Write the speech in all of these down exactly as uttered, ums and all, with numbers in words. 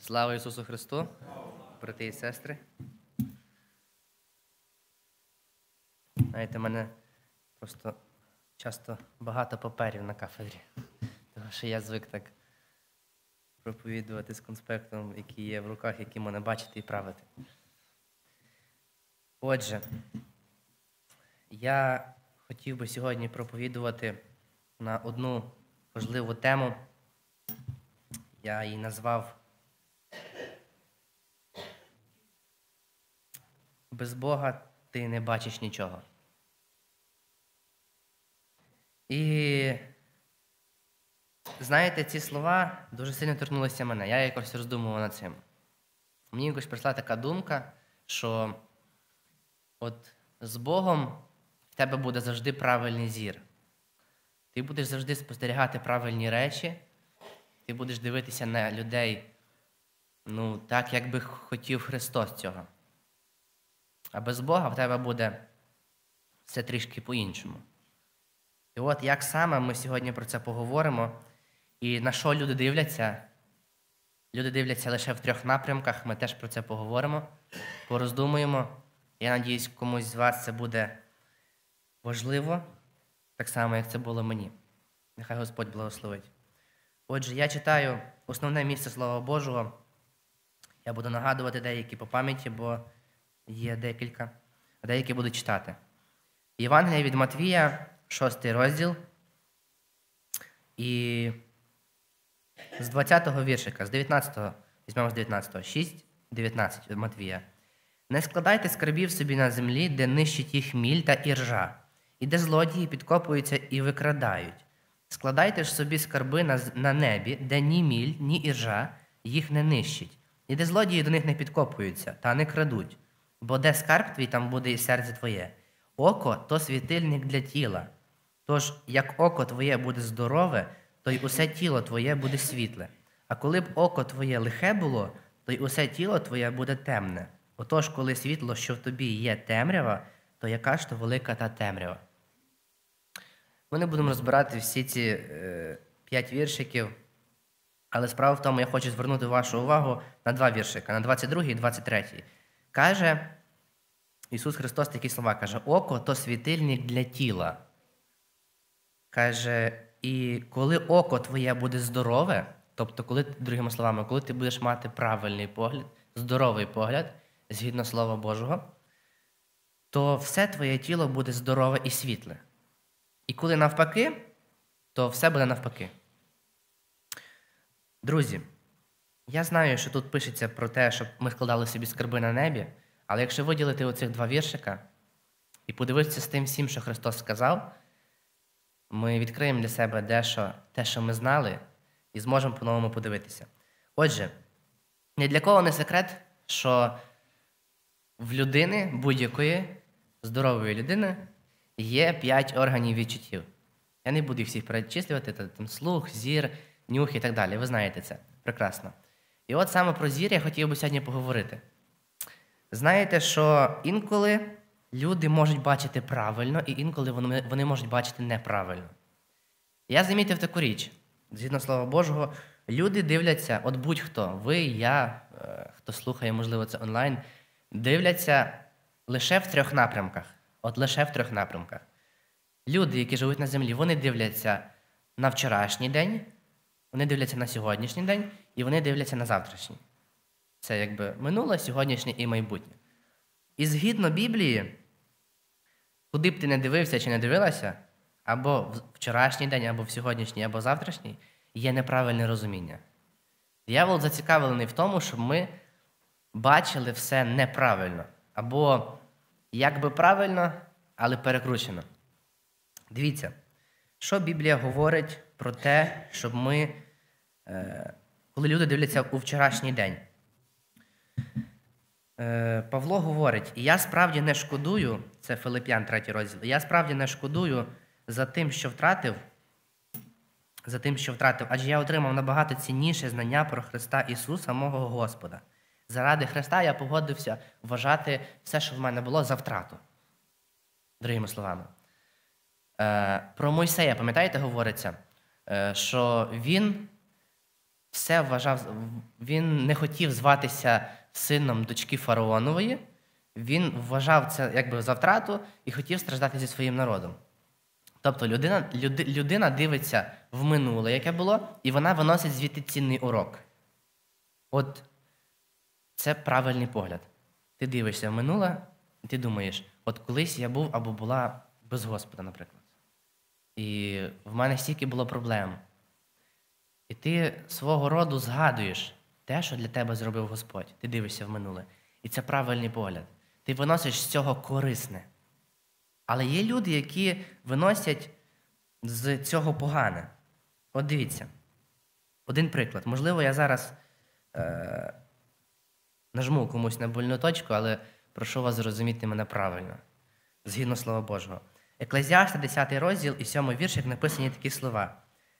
Слава Ісусу Христу, брати і сестри. Знаєте, в мене просто часто багато паперів на кафедрі, тому що я звик так проповідувати з конспектом, який є в руках, який можна бачити і правити. Отже, я хотів би сьогодні проповідувати на одну важливу тему. Я її назвав «Без Бога ти не бачиш нічого». І, знаєте, ці слова дуже сильно торкнулися мене. Я якось роздумував над цим. Мені якось прийшла така думка, що от з Богом в тебе буде завжди правильний зір. Ти будеш завжди спостерігати правильні речі, ти будеш дивитися на людей, ну, так, як би хотів Христос цього. А без Бога в тебе буде все трішки по-іншому. І от як саме ми сьогодні про це поговоримо, і на що люди дивляться? Люди дивляться лише в трьох напрямках, ми теж про це поговоримо, пороздумуємо. Я надіюсь, комусь з вас це буде важливо, так само, як це було мені. Нехай Господь благословить. Отже, я читаю основне місце Слова Божого. Я буду нагадувати деякі по пам'яті, бо є декілька, а деякі буду читати. Євангелія від Матвія, шостий розділ, і з двадцятого віршика, з дев'ятнадцятого, візьмемо з дев'ятнадцятого, шість, дев'ятнадцять від Матвія. «Не складайте скарбів собі на землі, де нищить їх міль та іржа, і де злодії підкопуються і викрадають. Складайте ж собі скарби на, на небі, де ні міль, ні іржа їх не нищить, і де злодії до них не підкопуються та не крадуть. Бо де скарб твій, там буде і серце твоє. Око – то світильник для тіла. Тож, як око твоє буде здорове, то й усе тіло твоє буде світле. А коли б око твоє лихе було, то й усе тіло твоє буде темне. Отож, коли світло, що в тобі є темрява, то яка ж то велика та темрява?» Ми не будемо розбирати всі ці е, п'ять віршиків, але справа в тому, я хочу звернути вашу увагу на два віршика, на двадцять другий і двадцять третій. Каже Ісус Христос такі слова, каже: «Око – то світильник для тіла». Каже, і коли око твоє буде здорове, тобто, коли, другими словами, коли ти будеш мати правильний погляд, здоровий погляд, згідно Слова Божого, то все твоє тіло буде здорове і світле. І коли навпаки, то все буде навпаки. Друзі, я знаю, що тут пишеться про те, щоб ми складали собі скарби на небі, але якщо виділити оцих два віршика і подивитися з тим всім, що Христос сказав, ми відкриємо для себе дещо, те, що ми знали, і зможемо по-новому подивитися. Отже, ні для кого не секрет, що в людини, будь-якої здорової людини, є п'ять органів відчуттів. Я не буду їх всіх перечислювати, там слух, зір, нюх і так далі. Ви знаєте це прекрасно. І от саме про зір я хотів би сьогодні поговорити. Знаєте, що інколи люди можуть бачити правильно, і інколи вони, вони можуть бачити неправильно. Я замітив таку річ. Згідно Слова Божого, люди дивляться, от будь-хто, ви, я, хто слухає, можливо, це онлайн, дивляться лише в трьох напрямках. От лише в трьох напрямках. Люди, які живуть на землі, вони дивляться на вчорашній день, вони дивляться на сьогоднішній день, і вони дивляться на завтрашній. Це якби минуле, сьогоднішнє і майбутнє. І згідно Біблії, куди б ти не дивився чи не дивилася, або в вчорашній день, або в сьогоднішній, або завтрашній, є неправильне розуміння. Диявол зацікавлений в тому, щоб ми бачили все неправильно, або якби правильно, але перекручено. Дивіться, що Біблія говорить про те, щоб ми, е, коли люди дивляться у вчорашній день. Е, Павло говорить: «І я справді не шкодую», це Филип'ян, третій розділ, «я справді не шкодую за тим, що втратив, за тим, що втратив, адже я отримав набагато цінніше знання про Христа Ісуса, мого Господа. Заради Христа я погодився вважати все, що в мене було, за втрату». Другими словами. Е, про Мойсея, пам'ятаєте, говориться, е, що він все вважав, він не хотів зватися сином дочки фараонової, він вважав це якби за втрату і хотів страждати зі своїм народом. Тобто людина, люди, людина дивиться в минуле, яке було, і вона виносить звідти цінний урок. От це правильний погляд. Ти дивишся в минуле, і ти думаєш, от колись я був або була без Господа, наприклад. І в мене стільки було проблем. І ти свого роду згадуєш те, що для тебе зробив Господь. Ти дивишся в минуле. І це правильний погляд. Ти виносиш з цього корисне. Але є люди, які виносять з цього погане. От дивіться. Один приклад. Можливо, я зараз е- нажму комусь на больну точку, але прошу вас зрозуміти мене правильно. Згідно Слова Божого. Еклезіаста, десятий розділ і сьомий віршик написані такі слова.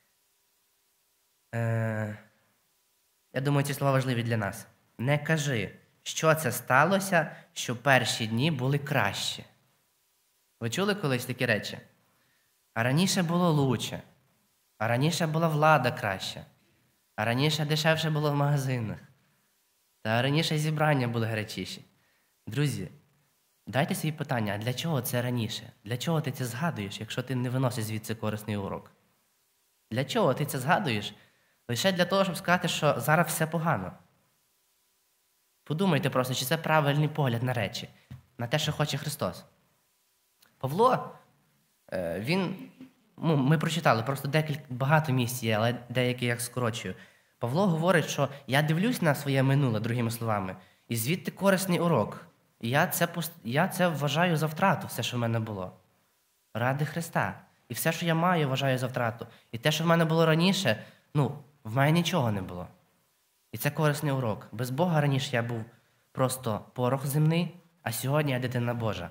Е, я думаю, ці слова важливі для нас. Не кажи, що це сталося, що перші дні були кращі. Ви чули колись такі речі? А раніше було лучше, а раніше була влада краща, а раніше дешевше було в магазинах, та раніше зібрання були гарячіші. Друзі, дайте собі питання, а для чого це раніше? Для чого ти це згадуєш, якщо ти не виносиш звідси корисний урок? Для чого ти це згадуєш? Лише для того, щоб сказати, що зараз все погано. Подумайте просто, чи це правильний погляд на речі, на те, що хоче Христос. Павло, він, ну, ми прочитали, просто декілька, багато місць є, але деякі як скорочую. Павло говорить, що я дивлюсь на своє минуле, другими словами, і звідти корисний урок. І я це, я це вважаю за втрату, все, що в мене було. Ради Христа. І все, що я маю, вважаю за втрату. І те, що в мене було раніше, ну, в мене нічого не було. І це корисний урок. Без Бога раніше я був просто порох земний, а сьогодні я дитина Божа.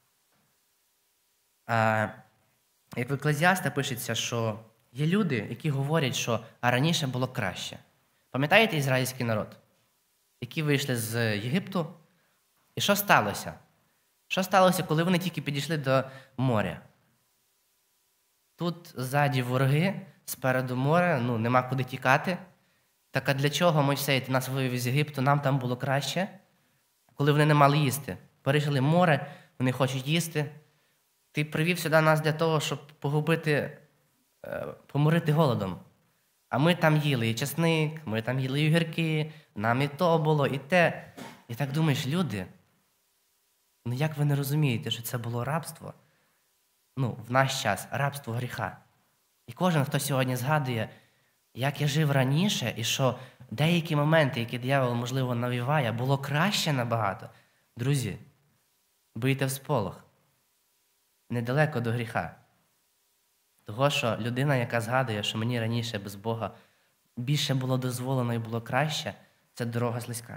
А, як в Еклезіаста пишеться, що є люди, які говорять, що а раніше було краще. Пам'ятаєте ізраїльський народ, які вийшли з Єгипту? І що сталося? Що сталося, коли вони тільки підійшли до моря? Тут ззаді вороги, спереду море, ну, нема куди тікати. Так а для чого, Мойсей, ти нас вивів з Єгипту, нам там було краще? Коли вони не мали їсти. Перейшли море, вони хочуть їсти. Ти привів сюди нас для того, щоб погубити, поморити голодом. А ми там їли і чесник, ми там їли і огірки, нам і то було, і те. І так думаєш, люди, ну як ви не розумієте, що це було рабство? Ну, в наш час рабство гріха. І кожен, хто сьогодні згадує, як я жив раніше, і що деякі моменти, які диявол, можливо, навіває, було краще набагато. Друзі, бийте в сполох. Недалеко до гріха. Того, що людина, яка згадує, що мені раніше без Бога більше було дозволено і було краще, це дорога слизька.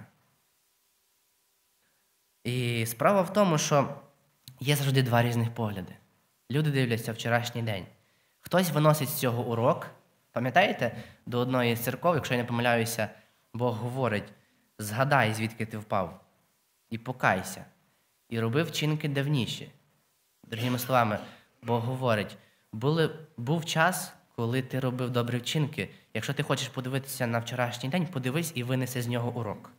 І справа в тому, що є завжди два різних погляди. Люди дивляться вчорашній день. Хтось виносить з цього урок. Пам'ятаєте, до одної з церков, якщо я не помиляюся, Бог говорить, згадай, звідки ти впав, і покайся, і роби вчинки давніші. Другими словами, Бог говорить, були, був час, коли ти робив добрі вчинки. Якщо ти хочеш подивитися на вчорашній день, подивись і винеси з нього урок.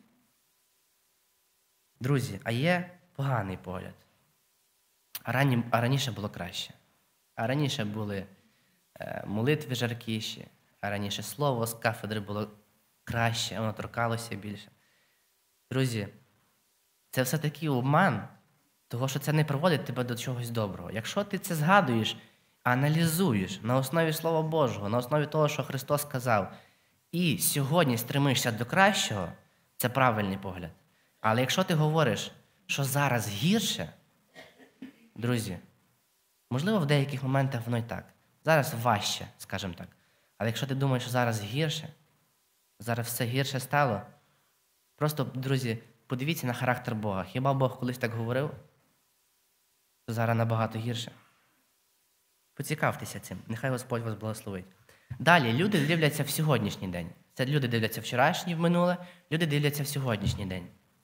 Друзі, а є поганий погляд. А, рані, а раніше було краще. А раніше були е, молитви жаркіші, а раніше слово з кафедри було краще, воно торкалося більше. Друзі, це все такий обман, того, що це не приводить тебе до чогось доброго. Якщо ти це згадуєш, аналізуєш на основі Слова Божого, на основі того, що Христос сказав, і сьогодні стремишся до кращого, це правильний погляд. Але якщо ти говориш, що зараз гірше, друзі, можливо, в деяких моментах воно і так. Зараз важче, скажімо так. Але якщо ти думаєш, що зараз гірше, зараз все гірше стало, просто, друзі, подивіться на характер Бога. Хіба Бог колись так говорив? Що зараз набагато гірше? Поцікавтеся цим. Нехай Господь вас благословить. Далі, люди дивляться в сьогоднішній день. Це люди дивляться вчорашнє, в минуле, люди дивляться в сьогоднішній день.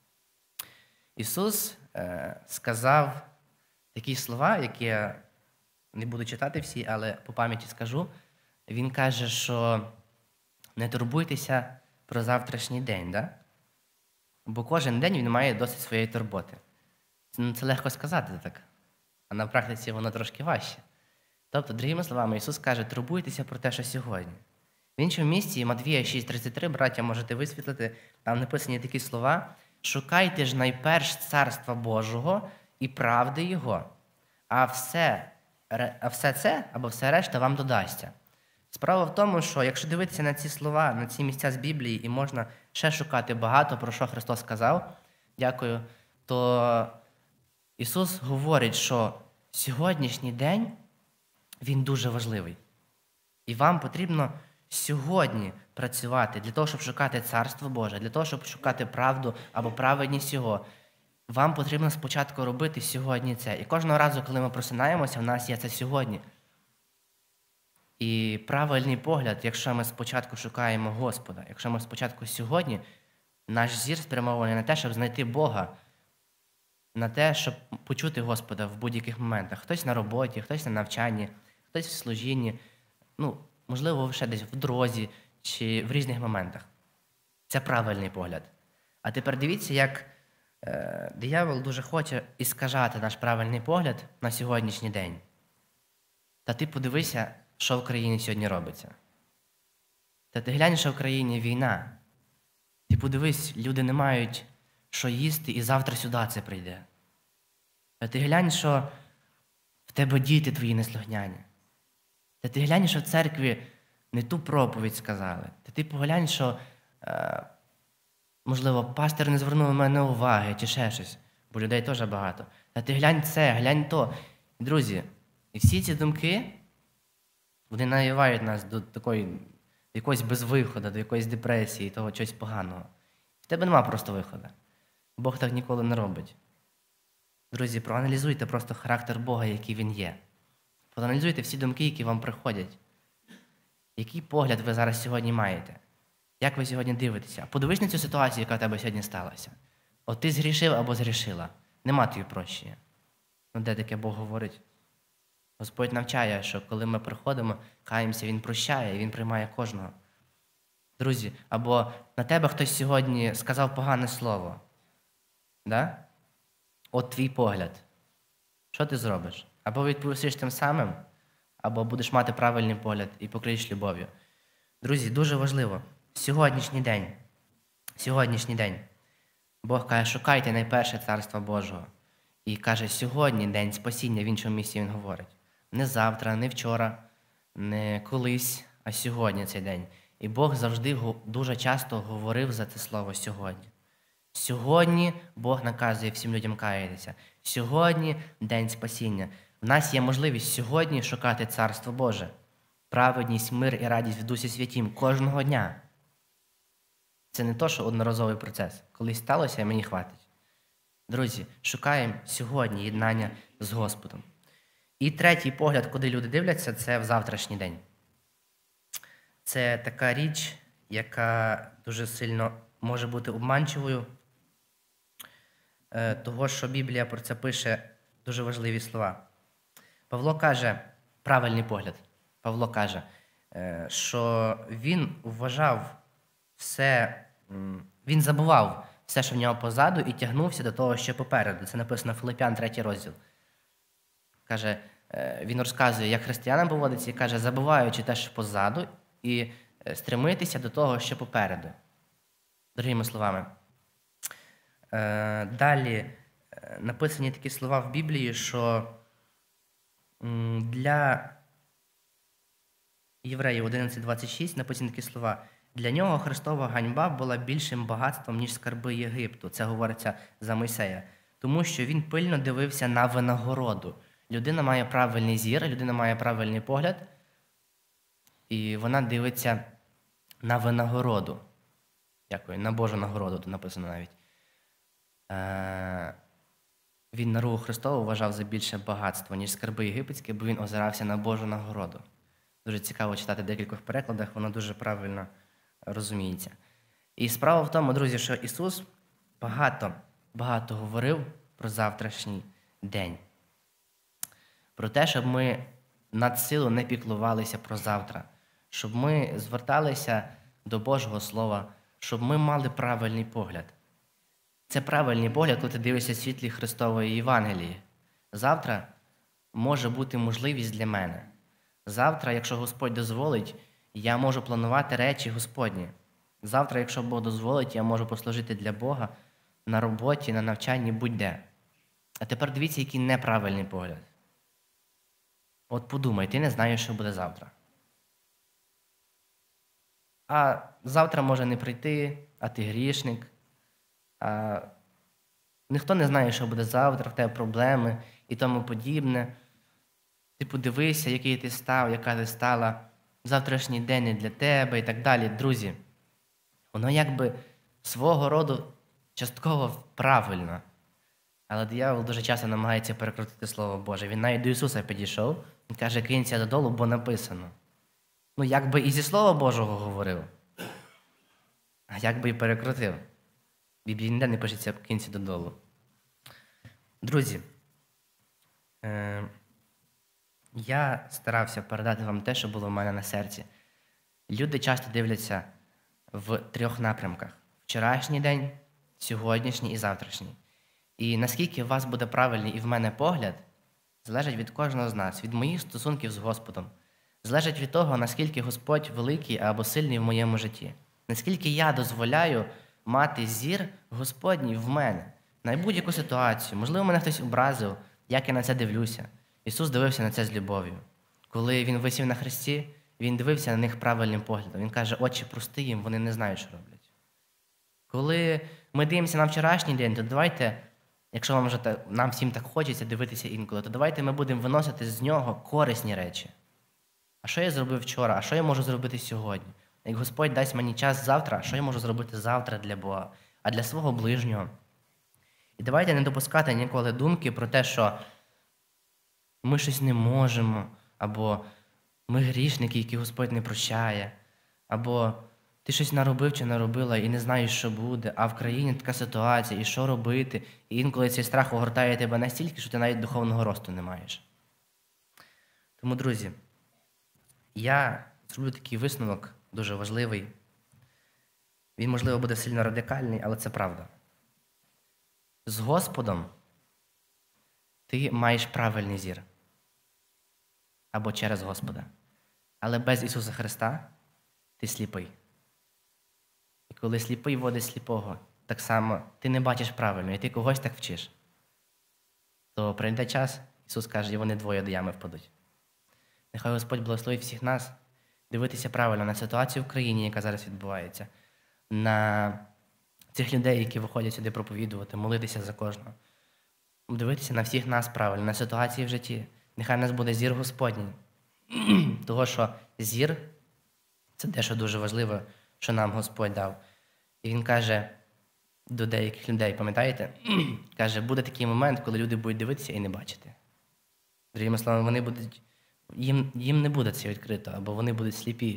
Ісус е, сказав такі слова, які я не буду читати всі, але по пам'яті скажу. Він каже, що Не турбуйтеся про завтрашній день, да? Бо кожен день він має досить своєї турботи. Це, ну, це легко сказати так, а на практиці воно трошки важче. Тобто, другими словами, Ісус каже, турбуйтеся про те, що сьогодні. В іншому місці, Матвія шість тридцять три, браття, можете висвітлити, там написані такі слова: «Шукайте ж найперш Царства Божого і правди Його, а все, а все це або все решта вам додасться». Справа в тому, що якщо дивитися на ці слова, на ці місця з Біблії, і можна ще шукати багато, про що Христос сказав, дякую, то Ісус говорить, що сьогоднішній день, він дуже важливий. І вам потрібно сьогодні працювати для того, щоб шукати Царство Боже, для того, щоб шукати правду або праведність Його. Вам потрібно спочатку робити сьогодні це. І кожного разу, коли ми просинаємося, в нас є це сьогодні. І правильний погляд, якщо ми спочатку шукаємо Господа, якщо ми спочатку сьогодні, наш зір спрямований на те, щоб знайти Бога, на те, щоб почути Господа в будь-яких моментах. Хтось на роботі, хтось на навчанні, хтось в служінні, ну, можливо, ще десь в дорозі чи в різних моментах. Це правильний погляд. А тепер дивіться, як е, диявол дуже хоче іскажати наш правильний погляд на сьогоднішній день. Та ти подивися, що в країні сьогодні робиться. Та ти глянь, що в країні війна. Ти подивись, люди не мають що їсти, і завтра сюди це прийде. Та ти глянь, що в тебе діти твої неслухняні. Та ти глянь, що в церкві не ту проповідь сказали. Та ти поглянь, що, е, можливо, пастор не звернув на мене уваги, чи ще щось, бо людей теж багато. Та ти глянь це, глянь то. Друзі, і всі ці думки, вони навівають нас до такої, до якогось безвиходу, до якоїсь депресії, того чогось поганого. В тебе нема просто виходу. Бог так ніколи не робить. Друзі, проаналізуйте просто характер Бога, який Він є. Проаналізуйте всі думки, які вам приходять. Який погляд ви зараз сьогодні маєте? Як ви сьогодні дивитеся? Подивись на цю ситуацію, яка в тебе сьогодні сталася. От ти згрішив або згрішила. Нема тобі прощення. Ну де таке Бог говорить? Господь навчає, що коли ми приходимо, каємося, Він прощає, і Він приймає кожного. Друзі, або на тебе хтось сьогодні сказав погане слово. Да? От твій погляд. Що ти зробиш? Або відповісиш тим самим, або будеш мати правильний погляд і покриєш любов'ю. Друзі, дуже важливо. Сьогоднішній день. Сьогоднішній день. Бог каже, шукайте найперше Царства Божого. І каже, сьогодні день спасіння, в іншому місці Він говорить. Не завтра, не вчора, не колись, а сьогодні цей день. І Бог завжди дуже часто говорив за це слово «сьогодні». Сьогодні Бог наказує всім людям каятися. Сьогодні день спасіння. В нас є можливість сьогодні шукати Царство Боже. Праведність, мир і радість в Дусі Святім кожного дня. Це не то, що одноразовий процес. Колись сталося, і мені хватить. Друзі, шукаємо сьогодні єднання з Господом. І третій погляд, куди люди дивляться, це в завтрашній день. Це така річ, яка дуже сильно може бути обманчивою, того, що Біблія про це пише дуже важливі слова. Павло каже, правильний погляд, Павло каже, що він вважав все, він забував все, що в нього позаду, і тягнувся до того, що попереду. Це написано Филип'ян, третій розділ. Каже, він розказує, як християнам поводиться, і каже, забуваючи те, що позаду, і стремитися до того, що попереду. Другими словами. Далі написані такі слова в Біблії, що для Євреїв одинадцять двадцять шість написані такі слова. Для нього Христова ганьба була більшим багатством, ніж скарби Єгипту. Це говориться за Мойсея. Тому що він пильно дивився на винагороду. Людина має правильний зір, людина має правильний погляд, і вона дивиться на винагороду. Дякую, на Божу нагороду, тут написано навіть. Е, він наругу Христову вважав за більше багатство, ніж скарби єгипетські, бо він озирався на Божу нагороду. Дуже цікаво читати в декількох перекладах, воно дуже правильно розуміється. І справа в тому, друзі, що Ісус багато, багато говорив про завтрашній день. Про те, щоб ми надсилу не піклувалися про завтра. Щоб ми зверталися до Божого Слова, щоб ми мали правильний погляд. Це правильний погляд, коли ти дивишся в світлі Христової Євангелії. Завтра може бути можливість для мене. Завтра, якщо Господь дозволить, я можу планувати речі Господні. Завтра, якщо Бог дозволить, я можу послужити для Бога на роботі, на навчанні, будь-де. А тепер дивіться, який неправильний погляд. От подумай, ти не знаєш, що буде завтра. А завтра може не прийти, а ти грішник. А ніхто не знає, що буде завтра, в тебе проблеми і тому подібне. Ти подивися, який ти став, яка ти стала, завтрашній день не для тебе і так далі. Друзі, воно якби свого роду частково правильно. Але диявол дуже часто намагається перекрутити Слово Боже. Він навіть до Ісуса підійшов і каже, кинься додолу, бо написано. Ну, якби і зі Слова Божого говорив, а якби і перекрутив. В Біблії ніде не пишеться кинься додолу. Друзі, е- я старався передати вам те, що було в мене на серці. Люди часто дивляться в трьох напрямках. Вчорашній день, сьогоднішній і завтрашній. І наскільки у вас буде правильний і в мене погляд, залежить від кожного з нас, від моїх стосунків з Господом. Залежить від того, наскільки Господь великий або сильний в моєму житті. Наскільки я дозволяю мати зір Господній в мене. На будь-яку ситуацію. Можливо, мене хтось образив, як я на це дивлюся. Ісус дивився на це з любов'ю. Коли Він висів на хресті, Він дивився на них правильним поглядом. Він каже, Отче, прости їм, вони не знають, що роблять. Коли ми дивимося на вчорашній день, то давайте, якщо вам вже так, нам всім так хочеться дивитися інколи, то давайте ми будемо виносити з нього корисні речі. А що я зробив вчора? А що я можу зробити сьогодні? Як Господь дасть мені час завтра, що я можу зробити завтра для Бога, а для свого ближнього? І давайте не допускати ніколи думки про те, що ми щось не можемо, або ми грішники, які Господь не прощає, або ти щось наробив чи наробила і не знаєш, що буде, а в країні така ситуація, і що робити, і інколи цей страх огортає тебе настільки, що ти навіть духовного росту не маєш. Тому, друзі, я зроблю такий висновок, дуже важливий. Він, можливо, буде сильно радикальний, але це правда. З Господом ти маєш правильний зір. Або через Господа. Але без Ісуса Христа ти сліпий. І коли сліпий водить сліпого, так само ти не бачиш правильно, і ти когось так вчиш. То прийде час, Ісус каже, і вони двоє до ями впадуть. Нехай Господь благословить всіх нас дивитися правильно на ситуацію в країні, яка зараз відбувається, на цих людей, які виходять сюди проповідувати, молитися за кожного. Дивитися на всіх нас правильно, на ситуації в житті. Нехай в нас буде зір Господній. Того, що зір – це те, що дуже важливо, що нам Господь дав. І Він каже до деяких людей, пам'ятаєте? Каже, буде такий момент, коли люди будуть дивитися і не бачити. Другими словами, вони будуть, їм, їм не буде це відкрито, або вони будуть сліпі.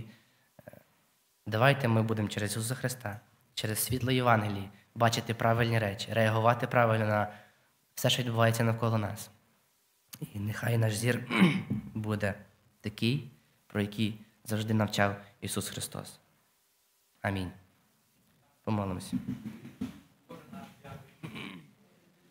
Давайте ми будемо через Ісуса Христа, через світло Євангелії бачити правильні речі, реагувати правильно на все, що відбувається навколо нас. І нехай наш зір буде такий, про який завжди навчав Ісус Христос. Амінь. Помолимося.